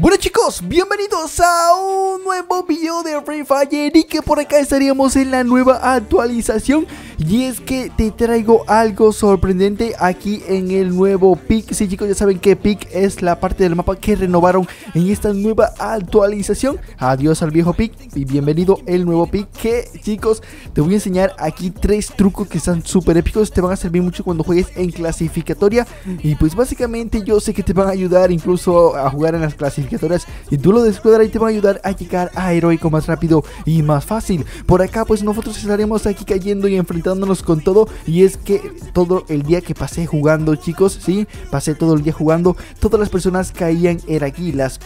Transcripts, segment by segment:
Bueno chicos, bienvenidos a un nuevo video de Free Fire y que por acá estaríamos en la nueva actualización. Y es que te traigo algo sorprendente aquí en el nuevo pick. Sí chicos, ya saben que pick es la parte del mapa que renovaron en esta nueva actualización. Adiós al viejo pick y bienvenido el nuevo pick, que chicos te voy a enseñar aquí 3 trucos que están súper épicos. Te van a servir mucho cuando juegues en clasificatoria. Y pues básicamente yo sé que te van a ayudar incluso a jugar en las clasificatorias y duelo de escuadra, y te van a ayudar a llegar a heroico más rápido y más fácil. Por acá pues nosotros estaremos aquí cayendo y enfrentándonos con todo. Y es que todo el día que pasé jugando, chicos, sí, pasé todo el día jugando, todas las personas caían era aquí. Las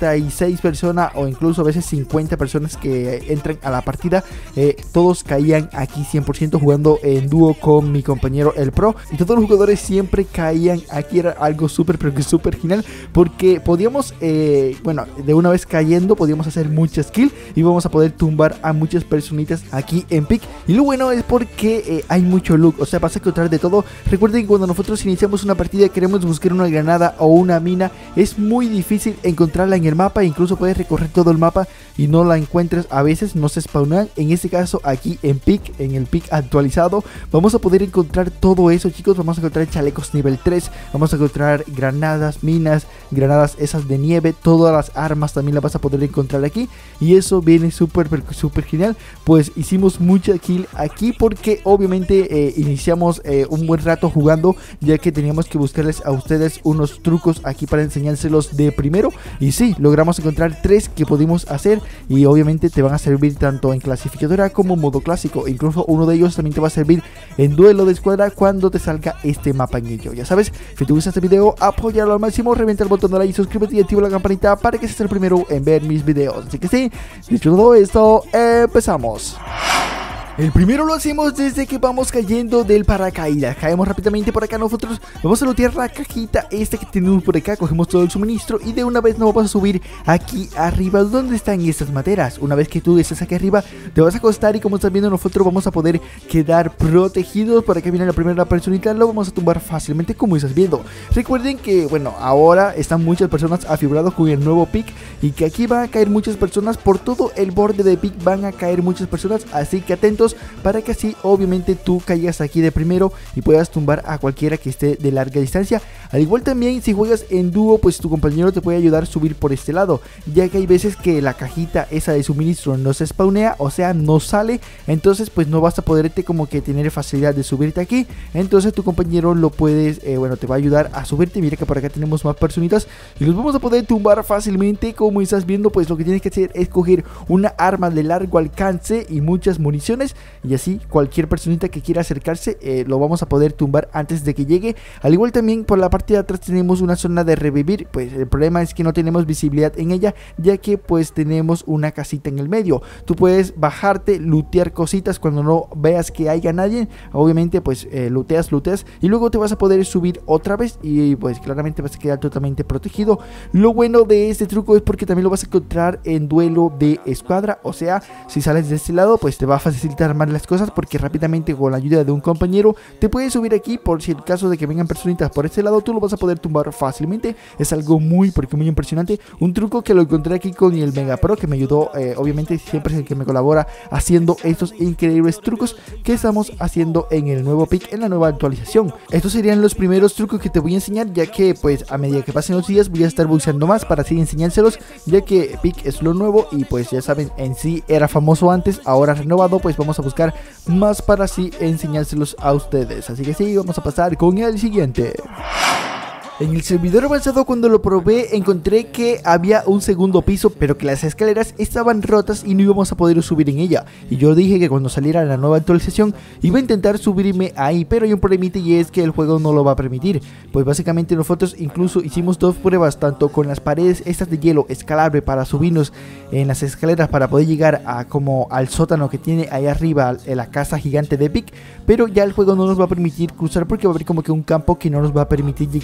46 personas o incluso a veces 50 personas que entran a la partida, todos caían aquí 100% jugando en dúo con mi compañero el pro. Y todos los jugadores siempre caían aquí. Era algo súper pero que súper genial, porque podíamos bueno, de una vez cayendo podíamos hacer muchas kills y vamos a poder tumbar a muchas personitas aquí en pick. Y lo bueno es porque hay mucho loot, o sea, vas a encontrar de todo. Recuerden que cuando nosotros iniciamos una partida y queremos buscar una granada o una mina, es muy difícil encontrarla en el mapa. Incluso puedes recorrer todo el mapa y no la encuentres, a veces no se spawnan. En este caso aquí en pick, en el pick actualizado, vamos a poder encontrar todo eso, chicos. Vamos a encontrar chalecos nivel 3, vamos a encontrar granadas, minas, granadas esas de nieve, todas las armas también las vas a poder encontrar aquí. Y eso viene súper genial. Pues hicimos mucha kill aquí porque obviamente iniciamos un buen rato jugando, ya que teníamos que buscarles a ustedes unos trucos aquí para enseñárselos de primero. Y sí, logramos encontrar 3 que pudimos hacer, y obviamente te van a servir tanto en clasificadora como modo clásico. Incluso uno de ellos también te va a servir en duelo de escuadra cuando te salga este mapa en ello. Ya sabes, si te gusta este video, apóyalo al máximo, revienta el botón de like, suscríbete y activa la campanita para que seas el primero en ver mis videos. Así que sí, dicho todo esto, empezamos. El primero lo hacemos desde que vamos cayendo del paracaídas. Caemos rápidamente por acá. Nosotros vamos a lootear la cajita esta que tenemos por acá. Cogemos todo el suministro y de una vez nos vamos a subir aquí arriba donde están estas maderas. Una vez que tú estés aquí arriba, te vas a acostar y como estás viendo, nosotros vamos a poder quedar protegidos. Por acá viene la primera personita, lo vamos a tumbar fácilmente como estás viendo. Recuerden que, bueno, ahora están muchas personas afibrados con el nuevo pick y que aquí van a caer muchas personas. Por todo el borde de pick van a caer muchas personas, así que atentos para que así obviamente tú caigas aquí de primero y puedas tumbar a cualquiera que esté de larga distancia. Al igual también si juegas en dúo, pues tu compañero te puede ayudar a subir por este lado, ya que hay veces que la cajita esa de suministro no se spawnea, o sea no sale, entonces pues no vas a poderte como que tener facilidad de subirte aquí. Entonces tu compañero lo puedes, bueno, te va a ayudar a subirte. Mira que por acá tenemos más personitas y los vamos a poder tumbar fácilmente. Como estás viendo, pues lo que tienes que hacer es coger una arma de largo alcance y muchas municiones, y así cualquier personita que quiera acercarse lo vamos a poder tumbar antes de que llegue. Al igual también por la parte de atrás tenemos una zona de revivir. Pues el problema es que no tenemos visibilidad en ella, ya que pues tenemos una casita en el medio. Tú puedes bajarte, lootear cositas cuando no veas que haya nadie. Obviamente pues looteas y luego te vas a poder subir otra vez y pues claramente vas a quedar totalmente protegido. Lo bueno de este truco es porque también lo vas a encontrar en duelo de escuadra, o sea, si sales de este lado pues te va a facilitar más las cosas, porque rápidamente con la ayuda de un compañero te puedes subir aquí. Por si el caso de que vengan personitas por este lado, tú lo vas a poder tumbar fácilmente. Es algo muy porque muy impresionante. Un truco que lo encontré aquí con el Mega Pro, que me ayudó, obviamente siempre es el que me colabora haciendo estos increíbles trucos que estamos haciendo en el nuevo pick, en la nueva actualización. Estos serían los primeros trucos que te voy a enseñar, ya que pues a medida que pasen los días voy a estar buscando más para así enseñárselos, ya que pick es lo nuevo y pues ya saben, en sí era famoso antes, ahora renovado, pues vamos a buscar más para así enseñárselos a ustedes. Así que sí, vamos a pasar con el siguiente. En el servidor avanzado, cuando lo probé, encontré que había un segundo piso, pero que las escaleras estaban rotas y no íbamos a poder subir en ella. Y yo dije que cuando saliera la nueva actualización iba a intentar subirme ahí, pero hay un problemita, y es que el juego no lo va a permitir. Pues básicamente nosotros incluso hicimos 2 pruebas, tanto con las paredes estas de hielo escalable para subirnos en las escaleras para poder llegar a como al sótano que tiene ahí arriba en la casa gigante de Pick, pero ya el juego no nos va a permitir cruzar porque va a haber como que un campo que no nos va a permitir llegar hacia allá.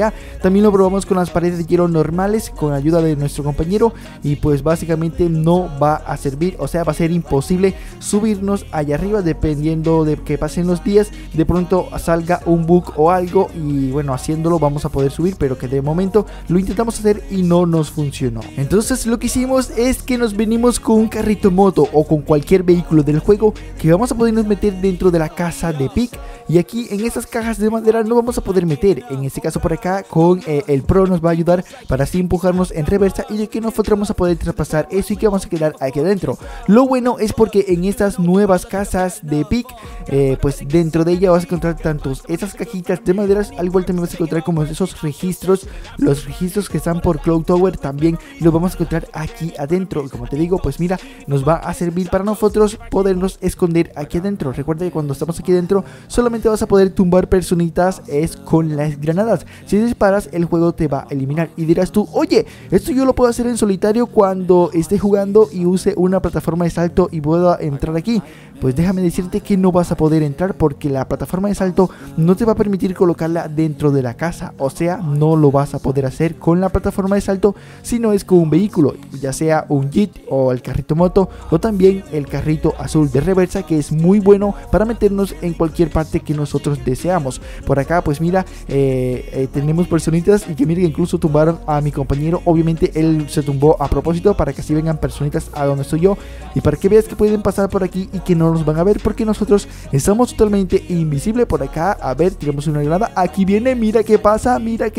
allá. También lo probamos con las paredes de hielo normales con ayuda de nuestro compañero y pues básicamente no va a servir, o sea, va a ser imposible subirnos allá arriba dependiendo de que pasen los días. De pronto salga un bug o algo y bueno, haciéndolo vamos a poder subir, pero que de momento lo intentamos hacer y no nos funcionó. Entonces lo que hicimos es que nos venimos con un carrito moto o con cualquier vehículo del juego que vamos a podernos meter dentro de la casa de Pic, y aquí en estas cajas de madera no vamos a poder meter. En este caso por acá con el Pro nos va a ayudar para así empujarnos en reversa y de que nosotros vamos a poder traspasar eso y que vamos a quedar aquí adentro. Lo bueno es porque en estas nuevas casas de Pic, pues dentro de ella vas a encontrar tantos esas cajitas de maderas, al igual también vas a encontrar como esos registros, los registros que están por Cloud Tower también los vamos a encontrar aquí adentro. Y como te digo, pues mira, nos va a servir para nosotros podernos esconder aquí adentro. Recuerda que cuando estamos aquí adentro solamente vas a poder tumbar personitas es con las granadas. Si disparas el juego te va a eliminar y dirás tú, oye, esto yo lo puedo hacer en solitario cuando esté jugando y use una plataforma de salto y pueda entrar aquí. Pues déjame decirte que no vas a poder entrar porque la plataforma de salto no te va a permitir colocarla dentro de la casa, o sea, no lo vas a poder hacer con la plataforma de salto si no es con un vehículo, ya sea un Jeep o el carrito moto o también el carrito azul de reversa, que es muy bueno para meternos en cualquier parte que nosotros deseamos. Por acá pues mira, tenemos personitas y que mira que incluso tumbaron a mi compañero. Obviamente él se tumbó a propósito para que así vengan personitas a donde estoy yo y para que veas que pueden pasar por aquí y que no nos van a ver porque nosotros estamos totalmente invisibles. Por acá, a ver, tiramos una granada, aquí viene, mira qué pasa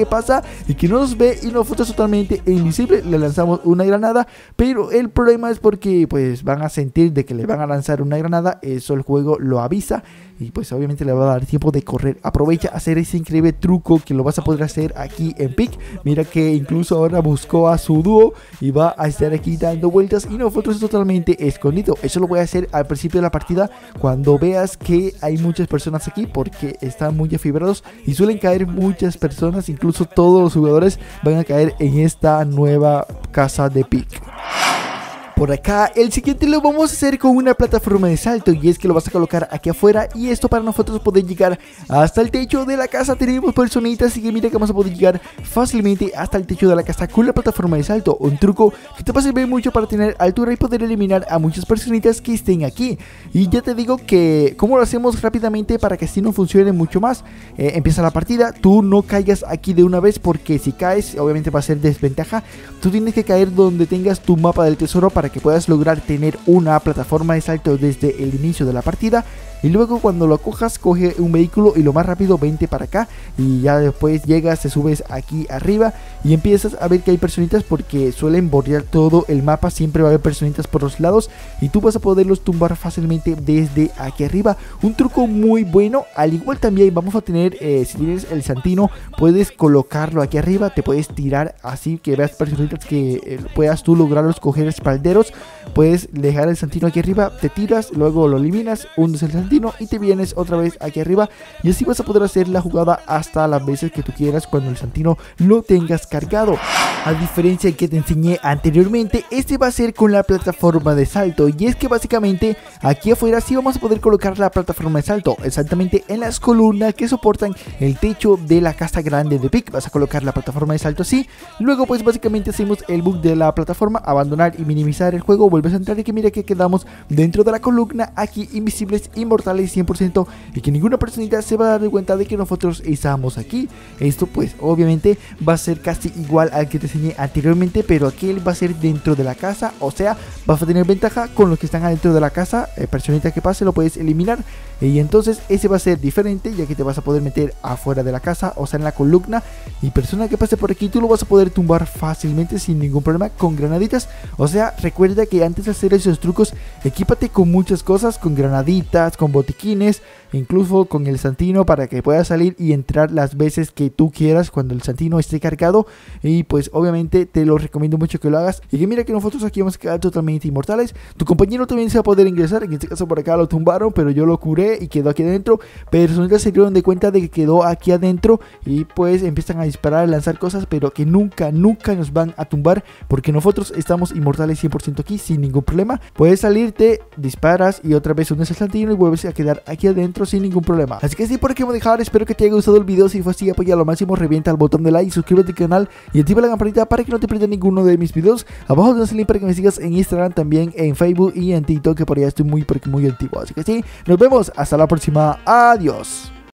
y que no nos ve y nosotros totalmente invisibles le lanzamos una granada, pero el problema es porque pues van a sentir de que le van a lanzar una granada, eso el juego lo avisa y pues obviamente le va a dar tiempo de correr. Aprovecha a hacer ese increíble truco que lo vas a poder hacer aquí en Pic. Mira que incluso ahora buscó a su dúo y va a estar aquí dando vueltas y nosotros totalmente escondido. Eso lo voy a hacer al principio de la partida cuando veas que hay muchas personas aquí porque están muy afibrados y suelen caer muchas personas, incluso todos los jugadores van a caer en esta nueva casa de Pic. Por acá, el siguiente lo vamos a hacer con una plataforma de salto y es que lo vas a colocar aquí afuera y esto para nosotros poder llegar hasta el techo de la casa. Tenemos personitas y que mira que vamos a poder llegar fácilmente hasta el techo de la casa con la plataforma de salto. Un truco que te va a servir mucho para tener altura y poder eliminar a muchas personitas que estén aquí. Y ya te digo que cómo lo hacemos rápidamente para que así no funcione mucho más. Empieza la partida, tú no caigas aquí de una vez porque si caes obviamente va a ser desventaja. Tú tienes que caer donde tengas tu mapa del tesoro para que puedas lograr tener una plataforma de salto desde el inicio de la partida. Y luego cuando lo cojas, coge un vehículo y lo más rápido vente para acá y ya después llegas, te subes aquí arriba y empiezas a ver que hay personitas porque suelen bordear todo el mapa. Siempre va a haber personitas por los lados y tú vas a poderlos tumbar fácilmente desde aquí arriba. Un truco muy bueno. Al igual también vamos a tener, si tienes el Santino, puedes colocarlo aquí arriba, te puedes tirar así que veas personitas que puedas tú lograrlos coger espalderos. Puedes dejar el Santino aquí arriba, te tiras, luego lo eliminas, hundes el Santino y te vienes otra vez aquí arriba y así vas a poder hacer la jugada hasta las veces que tú quieras cuando el Santino lo tengas cargado. A diferencia del que te enseñé anteriormente, este va a ser con la plataforma de salto y es que básicamente aquí afuera sí vamos a poder colocar la plataforma de salto exactamente en las columnas que soportan el techo de la casa grande de Pic. Vas a colocar la plataforma de salto así, luego pues básicamente hacemos el bug de la plataforma, abandonar y minimizar el juego, vuelves a entrar y que mira que quedamos dentro de la columna aquí invisibles, inmortales 100% y que ninguna personita se va a dar cuenta de que nosotros estamos aquí. Esto pues obviamente va a ser casi igual al que te enseñé anteriormente, pero aquí él va a ser dentro de la casa, o sea vas a tener ventaja con los que están adentro de la casa. Personita que pase lo puedes eliminar y entonces ese va a ser diferente ya que te vas a poder meter afuera de la casa, o sea en la columna, y persona que pase por aquí tú lo vas a poder tumbar fácilmente sin ningún problema con granaditas. O sea, recuerda que antes de hacer esos trucos equípate con muchas cosas, con granaditas, con botiquines, incluso con el Santino para que puedas salir y entrar las veces que tú quieras cuando el Santino esté cargado. Y pues obviamente te lo recomiendo mucho que lo hagas y que mira que nosotros aquí vamos a quedar totalmente inmortales. Tu compañero también se va a poder ingresar, en este caso por acá lo tumbaron pero yo lo curé y quedó aquí adentro. Personas se dieron de cuenta de que quedó aquí adentro y pues empiezan a disparar, a lanzar cosas, pero que nunca nos van a tumbar porque nosotros estamos inmortales 100% aquí sin ningún problema. Puedes salirte, disparas y otra vez unes el Santino y vuelves a quedar aquí adentro sin ningún problema. Así que sí, por aquí vamos a dejar, espero que te haya gustado el video. Si fue así, apoya lo máximo, revienta el botón de like, suscríbete al canal y activa la campanita para que no te pierdas ninguno de mis videos. Abajo tienes el link para que me sigas en Instagram, también en Facebook y en TikTok, que por allá estoy muy activo. Así que sí, nos vemos, hasta la próxima, adiós.